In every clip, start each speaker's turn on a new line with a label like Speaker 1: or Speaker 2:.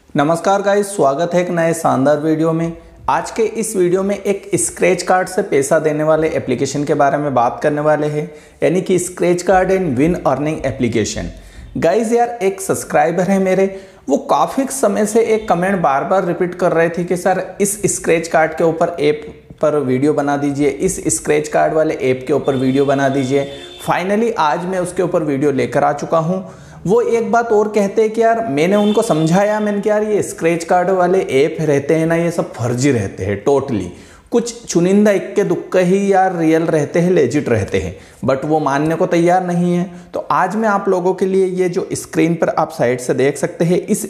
Speaker 1: नमस्कार गाइस, स्वागत है एक नए शानदार वीडियो में। आज के इस वीडियो में एक स्क्रैच कार्ड से पैसा देने वाले एप्लीकेशन के बारे में बात करने वाले हैं, यानी कि scratch card and win earning application. Guys यार, एक सब्सक्राइबर है मेरे, वो काफ़ी समय से एक कमेंट बार बार रिपीट कर रहे थे कि सर इस स्क्रैच कार्ड के ऊपर ऐप पर वीडियो बना दीजिए, इस स्क्रैच कार्ड वाले ऐप के ऊपर वीडियो बना दीजिए। फाइनली आज मैं उसके ऊपर वीडियो लेकर आ चुका हूँ। वो एक बात और कहते हैं कि यार मैंने उनको समझाया, मैंने कि यार ये स्क्रैच कार्ड वाले ऐप रहते हैं ना, ये सब फर्जी रहते हैं टोटली, कुछ चुनिंदा इक्के दुक्के ही यार रियल रहते हैं, लेजिट रहते हैं, बट वो मानने को तैयार नहीं है। तो आज मैं आप लोगों के लिए ये जो स्क्रीन पर आप साइड से देख सकते हैं, इस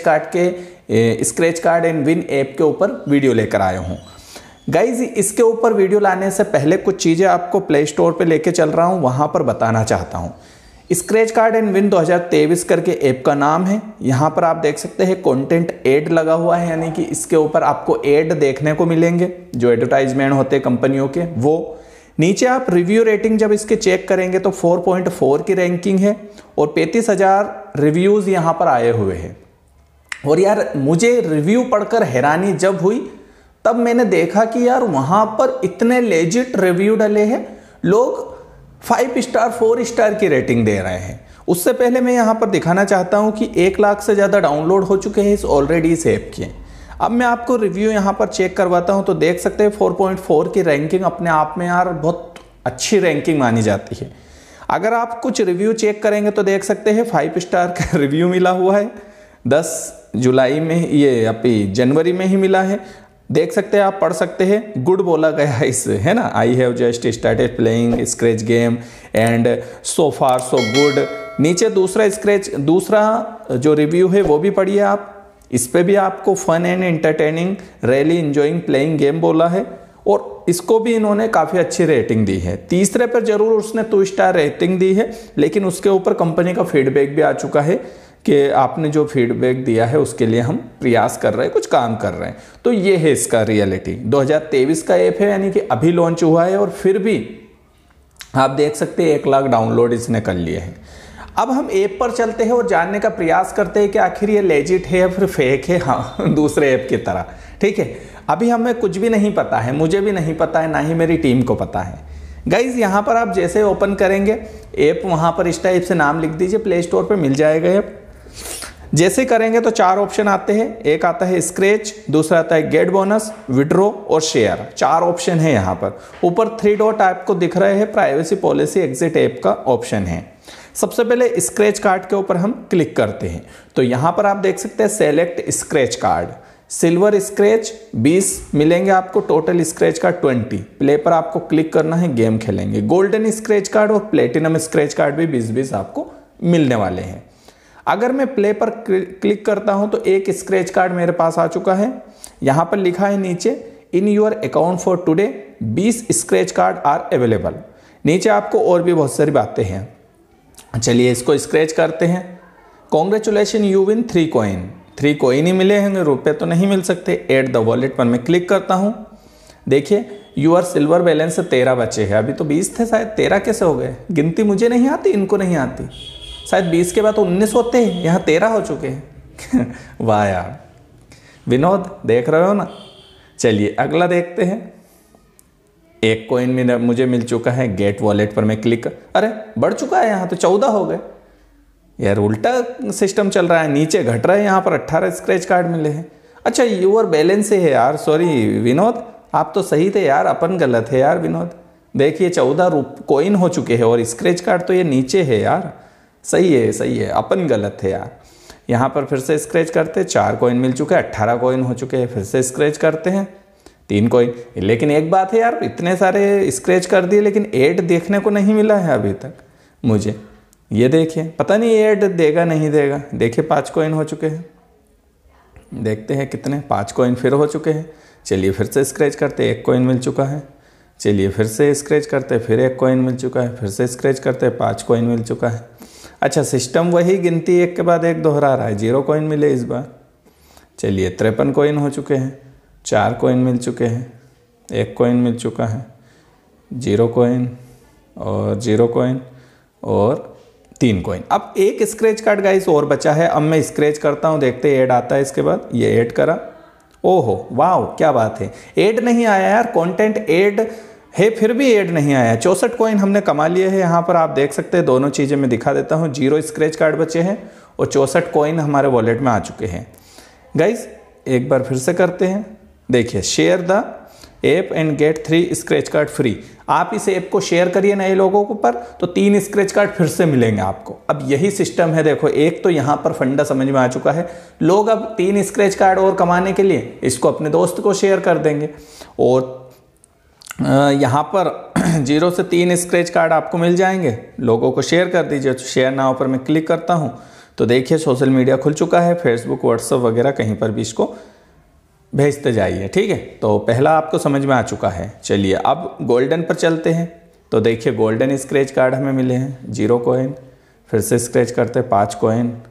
Speaker 1: scratch card and win app के ऊपर वीडियो लेकर आया हूँ। गाइज इसके ऊपर वीडियो लाने से पहले कुछ चीज़ें आपको प्ले स्टोर पे लेके चल रहा हूँ, वहाँ पर बताना चाहता हूँ। स्क्रैच कार्ड एंड विन 2023 करके ऐप का नाम है। यहाँ पर आप देख सकते हैं कंटेंट ऐड लगा हुआ है, यानी कि इसके ऊपर आपको ऐड देखने को मिलेंगे, जो एडवर्टाइजमेंट होते हैं कंपनियों के वो। नीचे आप रिव्यू रेटिंग जब इसके चेक करेंगे तो 4.4 की रैंकिंग है और 35,000 रिव्यूज़ यहाँ पर आए हुए हैं। और यार मुझे रिव्यू पढ़कर हैरानी जब हुई, तब मैंने देखा कि यार वहाँ पर इतने लेजिट रिव्यू डले हैं, लोग 5 स्टार 4 स्टार की रेटिंग दे रहे हैं। उससे पहले मैं यहाँ पर दिखाना चाहता हूँ कि 1 लाख से ज़्यादा डाउनलोड हो चुके हैं ऑलरेडी इस ऐप के। अब मैं आपको रिव्यू यहाँ पर चेक करवाता हूँ, तो देख सकते हैं 4.4 की रैंकिंग अपने आप में यार बहुत अच्छी रैंकिंग मानी जाती है। अगर आप कुछ रिव्यू चेक करेंगे तो देख सकते हैं 5 स्टार का रिव्यू मिला हुआ है, 10 जुलाई में, ये अभी जनवरी में ही मिला है। देख सकते हैं, आप पढ़ सकते हैं, गुड बोला गया है इससे, है ना। I have just started playing scratch game and so far so good. नीचे दूसरा जो रिव्यू है वो भी पढ़िए आप, इस पे भी आपको fun and entertaining really enjoying playing game बोला है, और इसको भी इन्होंने काफ़ी अच्छी रेटिंग दी है। तीसरे पर जरूर उसने 2 स्टार रेटिंग दी है, लेकिन उसके ऊपर कंपनी का फीडबैक भी आ चुका है कि आपने जो फीडबैक दिया है उसके लिए हम प्रयास कर रहे हैं, कुछ काम कर रहे हैं। तो ये है इसका रियलिटी। 2023 का ऐप है, यानी कि अभी लॉन्च हुआ है, और फिर भी आप देख सकते हैं 1 लाख डाउनलोड इसने कर लिए हैं। अब हम ऐप पर चलते हैं और जानने का प्रयास करते हैं कि आखिर ये लेजिट है या फिर फेक है, हाँ दूसरे ऐप की तरह। ठीक है, अभी हमें कुछ भी नहीं पता है, मुझे भी नहीं पता है, ना ही मेरी टीम को पता है। गाइज यहाँ पर आप जैसे ओपन करेंगे ऐप, वहाँ पर इस टाइप से नाम लिख दीजिए, प्ले स्टोर पर मिल जाएगा ऐप। जैसे करेंगे तो 4 ऑप्शन आते हैं, एक आता है स्क्रैच, दूसरा आता है गेट बोनस, विड्रॉ और शेयर। 4 ऑप्शन है यहाँ पर। ऊपर 3 डॉट आपको दिख रहे हैं, प्राइवेसी पॉलिसी एग्जिट ऐप का ऑप्शन है। सबसे पहले स्क्रैच कार्ड के ऊपर हम क्लिक करते हैं, तो यहाँ पर आप देख सकते हैं select scratch card. Silver scratch 20 मिलेंगे आपको, टोटल स्क्रैच कार्ड 20। प्ले पर आपको क्लिक करना है, गेम खेलेंगे। गोल्डन स्क्रैच कार्ड और प्लेटिनम स्क्रैच कार्ड भी 20-20 आपको मिलने वाले हैं। अगर मैं प्ले पर क्लिक करता हूं तो एक स्क्रैच कार्ड मेरे पास आ चुका है। यहां पर लिखा है नीचे, in your account for today 20 scratch card are available. नीचे आपको और भी बहुत सारी बातें हैं। चलिए इसको स्क्रैच करते हैं। Congratulation you win 3 coin. 3 coin ही मिले होंगे, रुपए तो नहीं मिल सकते। एड द वॉलेट पर मैं क्लिक करता हूं। देखिए यूर सिल्वर बैलेंस से 13 बचे हैं, अभी तो 20 थे, शायद 13 कैसे हो गए? गिनती मुझे नहीं आती, इनको नहीं आती। शायद 20 के बाद तो 19 होते हैं, यहाँ 13 हो चुके हैं। वाह यार विनोद, देख रहे हो ना। चलिए अगला देखते हैं। 1 कॉइन में मुझे मिल चुका है। गेट वॉलेट पर मैं क्लिक अरे बढ़ चुका है, यहाँ तो 14 हो गए यार, उल्टा सिस्टम चल रहा है, नीचे घट रहा है। यहाँ पर 18 स्क्रैच कार्ड मिले हैं। अच्छा यूर बैलेंस है यार, सॉरी विनोद, आप तो सही थे यार, अपन गलत है यार विनोद। देखिए 14 कॉइन हो चुके हैं और स्क्रैच कार्ड तो ये नीचे है यार। सही है, अपन गलत है यार। यहाँ पर फिर से स्क्रैच करते हैं, 4 कॉइन मिल चुके हैं, 18 कॉइन हो चुके हैं। फिर से स्क्रैच करते हैं, 3 कॉइन। लेकिन एक बात है यार, इतने सारे स्क्रैच कर दिए लेकिन ऐड देखने को नहीं मिला है अभी तक मुझे। ये देखिए, पता नहीं ऐड देगा नहीं देगा। देखिए 5 कॉइन हो चुके हैं। देखते हैं कितने, 5 कॉइन फिर हो चुके हैं। चलिए फिर से स्क्रैच करते, 1 कॉइन मिल चुका है। चलिए फिर से स्क्रैच करते, फिर 1 कॉइन मिल चुका है। फिर से स्क्रैच करते, 5 कॉइन मिल चुका है। अच्छा, सिस्टम वही गिनती एक के बाद एक दोहरा रहा है। 0 कॉइन मिले इस बार। चलिए 53 कॉइन हो चुके हैं, 4 कॉइन मिल चुके हैं, 1 कॉइन मिल चुका है, 0 कॉइन और 0 कॉइन और 3 कॉइन। अब एक स्क्रैच कार्ड गाइस और बचा है। अब मैं स्क्रैच करता हूँ, देखते ऐड आता है इसके बाद। ये ऐड करा, ओहो वाह क्या बात है, ऐड नहीं आया यार, कंटेंट ऐड है फिर भी ऐड नहीं आया। 64 कॉइन हमने कमा लिए हैं। यहाँ पर आप देख सकते हैं दोनों चीज़ें मैं दिखा देता हूँ। 0 स्क्रैच कार्ड बचे हैं और 64 कॉइन हमारे वॉलेट में आ चुके हैं। गाइज एक बार फिर से करते हैं, देखिए share the app and get 3 scratch card free. आप इस ऐप को शेयर करिए नए लोगों को पर, तो 3 स्क्रैच कार्ड फिर से मिलेंगे आपको। अब यही सिस्टम है। देखो एक तो यहाँ पर फंडा समझ में आ चुका है। लोग अब 3 स्क्रैच कार्ड और कमाने के लिए इसको अपने दोस्त को शेयर कर देंगे और यहाँ पर 0 से 3 स्क्रैच कार्ड आपको मिल जाएंगे। लोगों को शेयर कर दीजिए। तो शेयर नाउ पर मैं क्लिक करता हूँ तो देखिए सोशल मीडिया खुल चुका है, फेसबुक व्हाट्सएप वगैरह कहीं पर भी इसको भेजते जाइए। ठीक है, तो पहला आपको समझ में आ चुका है। चलिए अब गोल्डन पर चलते हैं। तो देखिए गोल्डन स्क्रैच कार्ड हमें मिले हैं 0 कॉइन। फिर से स्क्रैच करते हैं 5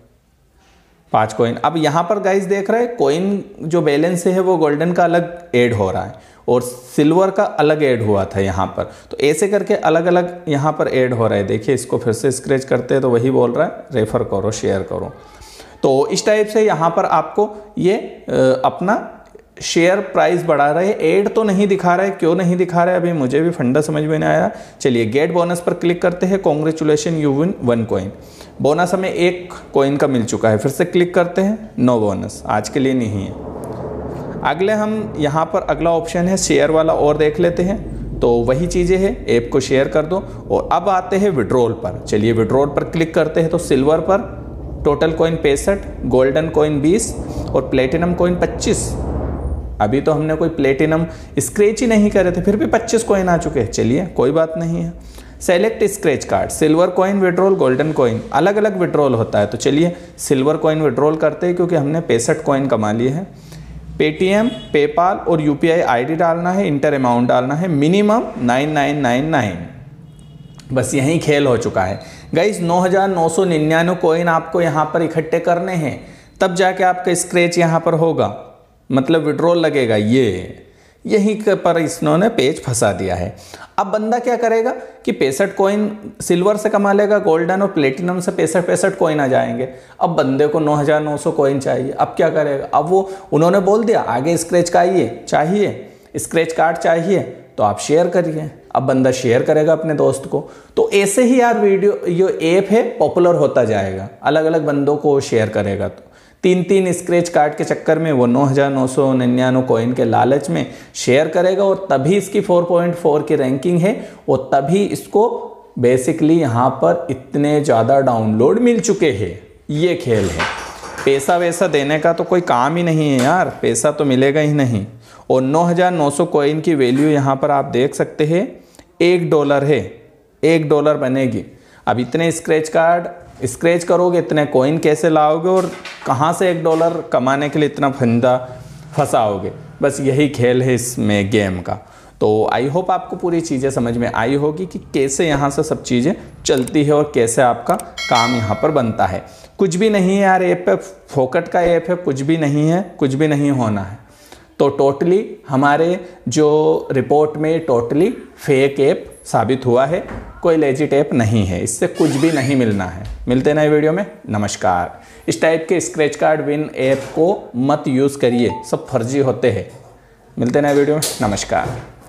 Speaker 1: कॉइन। अब यहाँ पर गाइस देख रहे हैं कॉइन जो बैलेंस है वो गोल्डन का अलग ऐड हो रहा है और सिल्वर का अलग ऐड हुआ था यहाँ पर। तो ऐसे करके अलग अलग यहाँ पर ऐड हो रहा है। देखिए इसको फिर से स्क्रैच करते हैं तो वही बोल रहा है रेफर करो, शेयर करो। तो इस टाइप से यहाँ पर आपको ये अपना शेयर प्राइस बढ़ा रहे। ऐड तो नहीं दिखा रहा है, क्यों नहीं दिखा रहा है अभी मुझे भी फंडा समझ में नहीं आया। चलिए गेट बोनस पर क्लिक करते हैं। Congratulation you win 1 coin. Bonus हमें 1 कॉइन का मिल चुका है। फिर से क्लिक करते हैं, नो बोनस आज के लिए नहीं है। अगले हम यहाँ पर अगला ऑप्शन है शेयर वाला और देख लेते हैं। तो वही चीज़ें हैं, ऐप को शेयर कर दो। और अब आते हैं विड्रॉल पर। चलिए विड्रॉल पर क्लिक करते हैं। तो सिल्वर पर टोटल कॉइन 65, गोल्डन कॉइन 20 और प्लेटिनम कॉइन 25। अभी तो हमने कोई प्लेटिनम स्क्रैच ही नहीं करे थे, फिर भी 25 कॉइन आ चुके हैं। चलिए कोई बात नहीं है। Select scratch card, silver coin withdrawal, golden coin, अलग अलग विड्रॉल होता है। तो चलिए सिल्वर कॉइन विड्रॉल करते हैं क्योंकि हमने 65 कॉइन कमा लिए हैं। पेटीएम, पेपाल और यूपीआई आईडी डालना है, इंटर अमाउंट डालना है, मिनिमम 9999। बस यही खेल हो चुका है गाइज। 9999 कॉइन आपको यहाँ पर इकट्ठे करने हैं, तब जाके आपका स्क्रैच यहाँ पर होगा, मतलब विड्रॉल लगेगा। यहीं पर इन्होंने पेज फंसा दिया है। अब बंदा क्या करेगा कि 65 कॉइन सिल्वर से कमा लेगा, गोल्डन और प्लेटिनम से 65 कॉइन आ जाएंगे। अब बंदे को 9900 कॉइन चाहिए। अब क्या करेगा? अब वो उन्होंने बोल दिया आगे स्क्रैच चाहिए, स्क्रैच कार्ड चाहिए तो आप शेयर करिए। अब बंदा शेयर करेगा अपने दोस्त को। तो ऐसे ही यार वीडियो ये ऐप है पॉपुलर होता जाएगा, अलग अलग बंदों को शेयर करेगा। तो 3 स्क्रैच कार्ड के चक्कर में वो 9999 कॉइन के लालच में शेयर करेगा और तभी इसकी 4.4 की रैंकिंग है और तभी इसको बेसिकली यहाँ पर इतने ज़्यादा डाउनलोड मिल चुके हैं। ये खेल है। पैसा वैसा देने का तो कोई काम ही नहीं है यार, पैसा तो मिलेगा ही नहीं। और 9900 कॉइन की वैल्यू यहाँ पर आप देख सकते हैं $1 है। $1 बनेगी। अब इतने स्क्रैच कार्ड स्क्रैच करोगे, इतने कॉइन कैसे लाओगे और कहाँ से $1 कमाने के लिए इतना फंदा फंसाओगे? बस यही खेल है इसमें गेम का। तो आई होप आपको पूरी चीज़ें समझ में आई होगी कि कैसे यहाँ से सब चीज़ें चलती है और कैसे आपका काम यहाँ पर बनता है। कुछ भी नहीं है यार, ऐप पे फोकट का ऐप है, कुछ भी नहीं है, कुछ भी नहीं होना है। तो टोटली हमारे जो रिपोर्ट में टोटली फेक ऐप साबित हुआ है, कोई लेजिट ऐप नहीं है, इससे कुछ भी नहीं मिलना है। मिलते हैं नए वीडियो में, नमस्कार। इस टाइप के स्क्रैच कार्ड विन ऐप को मत यूज़ करिए, सब फर्जी होते हैं। मिलते हैं नए वीडियो में, नमस्कार।